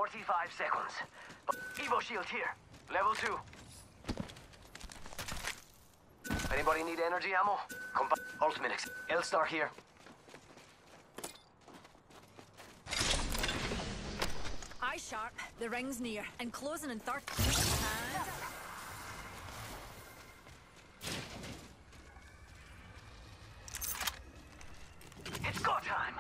45 seconds. Evo shield here. Level 2. Anybody need energy ammo? Ultimate L-Star here. Eye sharp. The ring's near. And closing in 30. It's go time!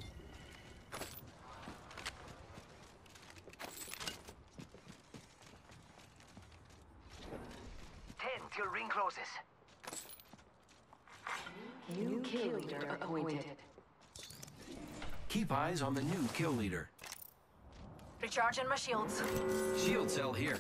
10 till ring closes. New kill leader appointed. Keep eyes on the new kill leader. Recharging my shields. Shield cell here.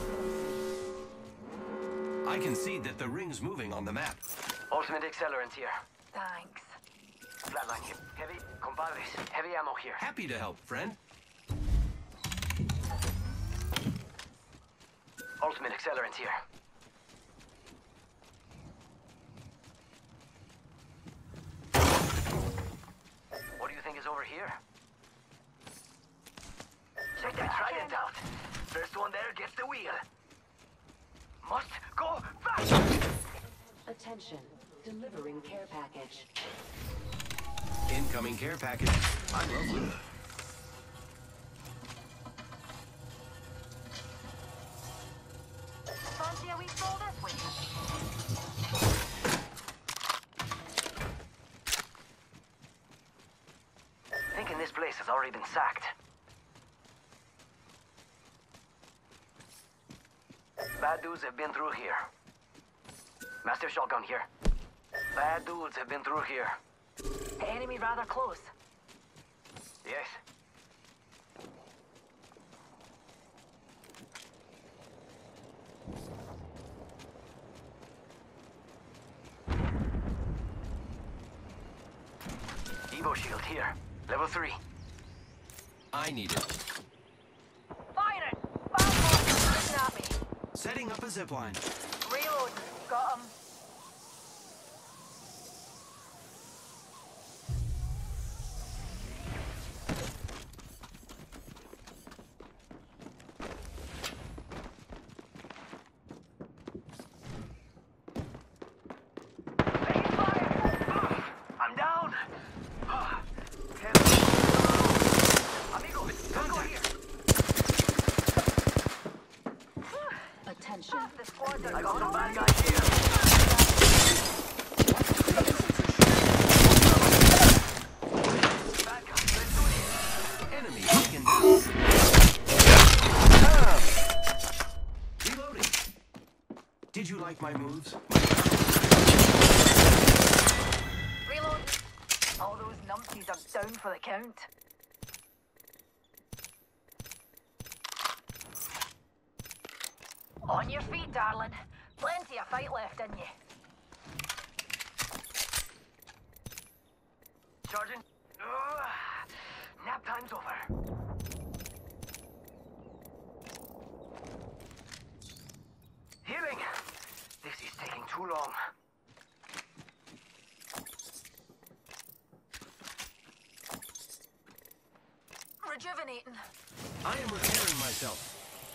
I can see that the ring's moving on the map. Ultimate accelerant here. Thanks. Flatline here. Heavy, compadres. Heavy ammo here. Happy to help, friend. Ultimate accelerant here. What do you think is over here? Check that trident out. First one there gets the wheel. Must go fast! Attention. Delivering care package. Incoming care package. I love loot. Fancy a wee stroll this way? Thinking this place has already been sacked. Bad dudes have been through here. Master shotgun here. Bad dudes have been through here. Enemy rather close. Yes. Evo shield here. Level 3. I need it. Fire it! Looking at me. Setting up a zipline. Reload. Got him. Taking fire! I'm down! Amigo, contact here! Attention. The squads are I got some bad gone. guys here. Bad guys, let's do it. Enemy taken down. Reloading. Did you like my moves? Reload. All those numpties are down for the count. On your feet, darling. Plenty of fight left in you. Sergeant. Nap time's over. Healing. This is taking too long. Rejuvenating. I am repairing myself.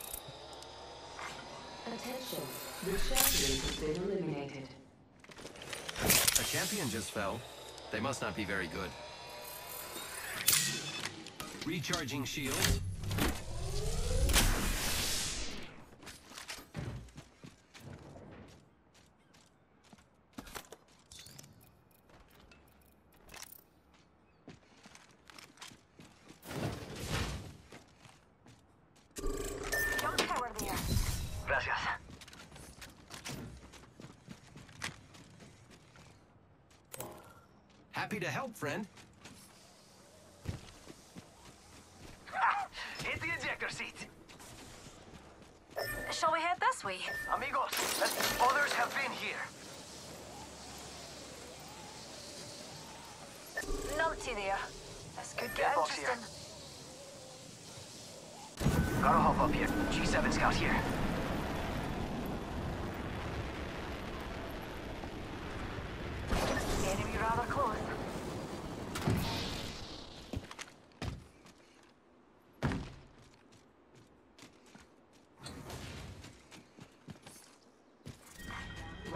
Attention. The champion has been eliminated. A champion just fell. They must not be very good. Recharging shields. Jump tower there. Gracias. Happy to help, friend. Hit the ejector seat. Shall we head this way? Amigos, others have been here. Numpty there. This could get Deadbox here. interesting. Gotta hop up here. G7 scout here. Enemy rather close.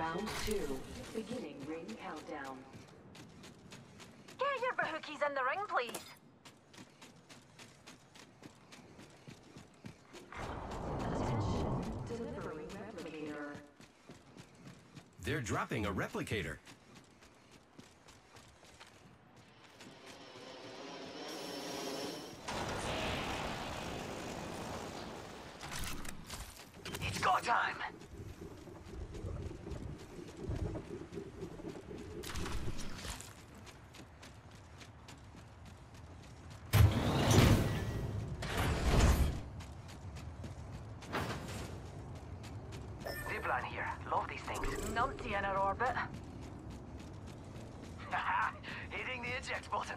Round 2. Beginning ring countdown. Get your bahookies in the ring, please. Attention, delivering replicator. They're dropping a replicator. It's go time! Zipline here. Love these things. Numpty in our orbit. Hitting the eject button.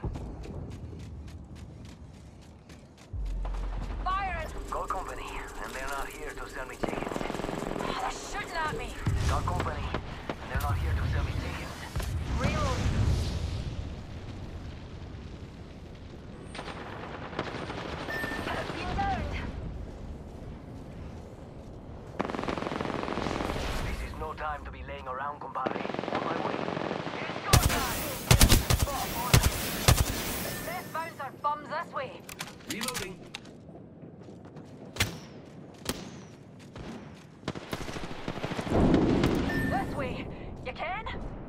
Firing! Got company, and they're not here to sell me chickens. They're shooting at me. Got company, and they're not here to sell me chickens. Reload. Been downed. This is no time to be laying around, compadre. On my way. It's go time. Let's bounce our bums this way. Reloading. This way. You can?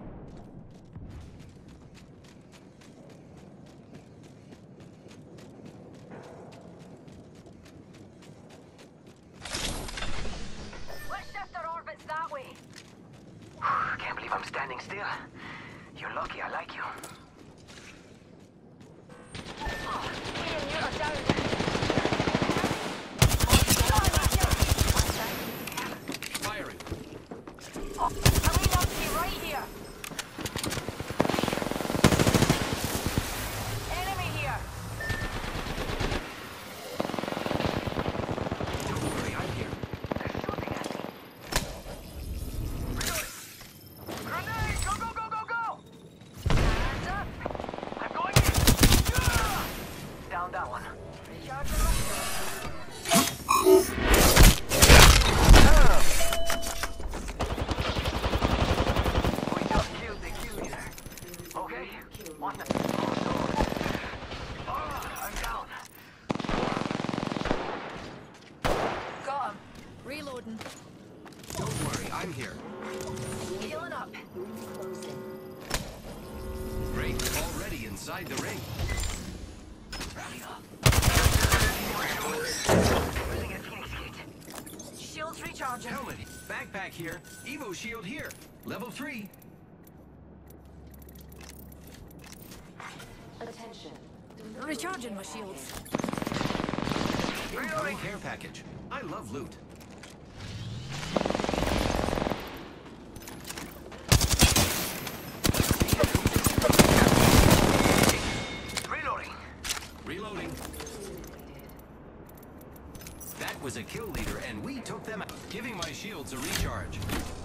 Let's shift our orbits that way. Can't believe I'm standing still. You're lucky I like you. Me and you are down. Firing. Are we numpty right here? Enemy here. Don't worry, I'm here. They're shooting at me. Reloading. Grenade! Go, go, go, go, go! Hands up. I'm going in. Yeah! Down that one. Recharging my shield. We just killed the kill leader. Okay? What the? Oh, no. I'm down. Got him. Reloading. Don't worry, I'm here. Healing up. Great, already inside the ring. Using a Phoenix kit. Shields recharging. Helmet, backpack here. Evo shield here. Level 3. Attention. Recharging my shields. Incoming care package. I love loot. Reloading. Reloading. That was a kill leader, and we took them out. Giving my shields a recharge.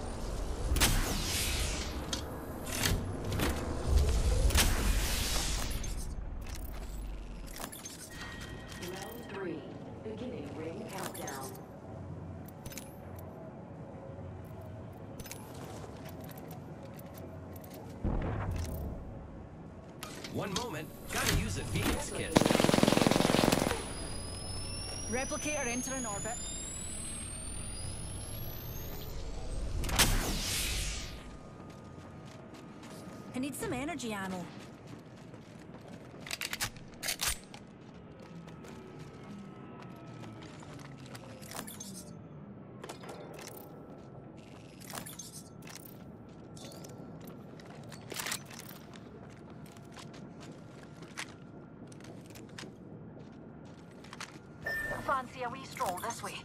Round 3. Beginning ring countdown. One moment. Gotta use a Phoenix kit. Replicator entering orbit. I need some energy ammo. Fancy a wee stroll this way.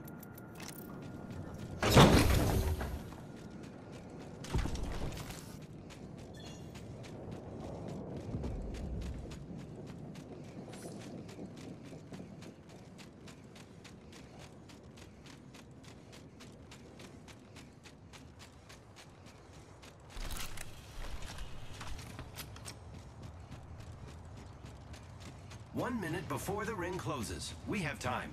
One minute before the ring closes. We have time.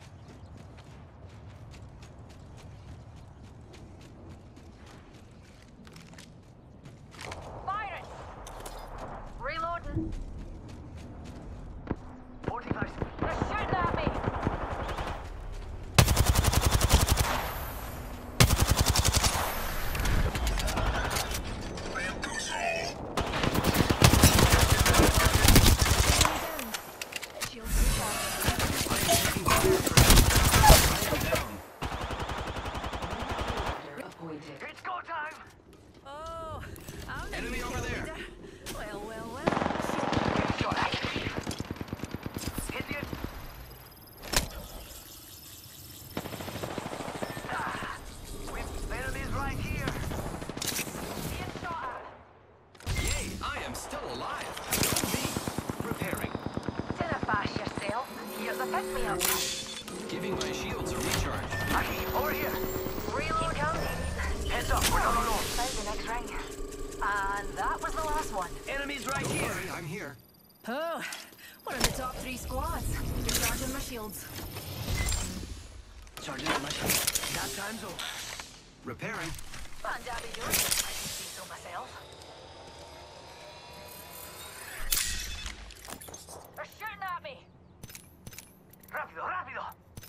me up. Giving my shields a recharge. Aki, over here. Reload. Keep counting. Heads up, we're not alone. Found the next ring. And that was the last one. Enemies right Don't here. worry, I'm here. Oh, we're in the top 3 squads. Recharging my shields. Charging the machine. That time's over. Repairing. And Abby doing it. I can see so myself. They're shooting at me. Rápido, rápido.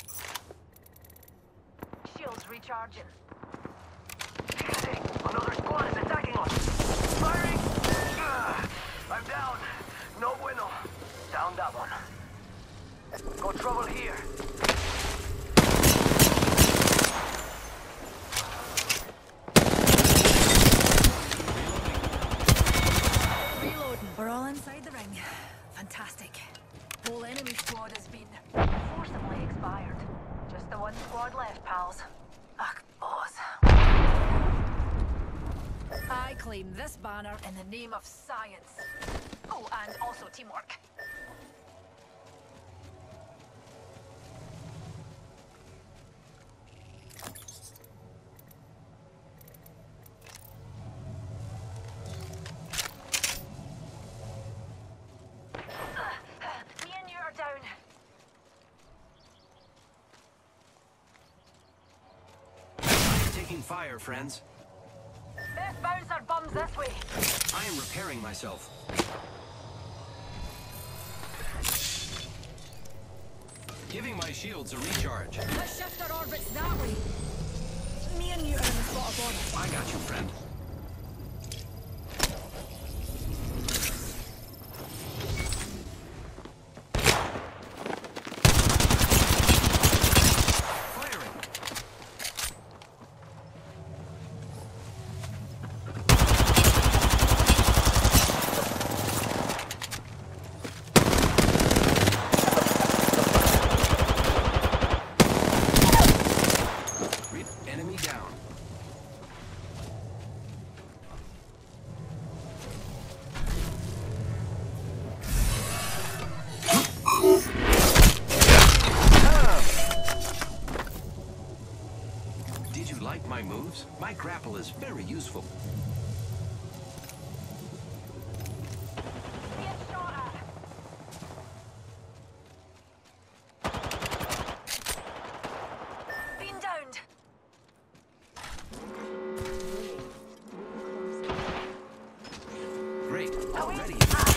Shields recharging. Fíjate, another squad is attacking us. Firing. I'm down. No bueno. Down that one. Got trouble here. Reloading. We're all inside the ring. Fantastic. Whole enemy squad has been forcibly expired. Just the one squad left, pals. Ugh, boss. I claim this banner in the name of science. Oh, and also teamwork. Me and you are down. Taking fire, friends. Let's bounce our bums this way. I am repairing myself. Giving my shields a recharge. Let's shift our orbits that way. Me and you are in the spot of honor. I got you, friend. Firing. Enemy down. Did you like my moves? My grapple is very useful. Get shot at. Being downed. Great. Already.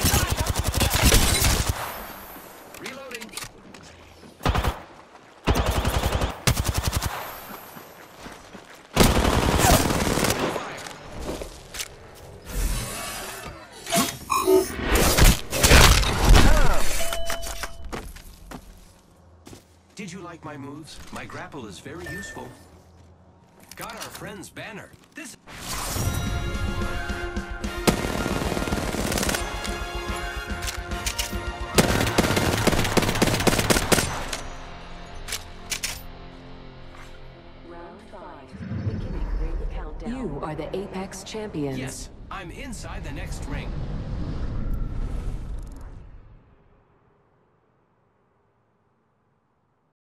Reloading. Fire. Did you like my moves? My grapple is very useful. Got our friend's banner. This. Round 5. Beginning ring countdown. You are the Apex champions. Yes, I'm inside the next ring.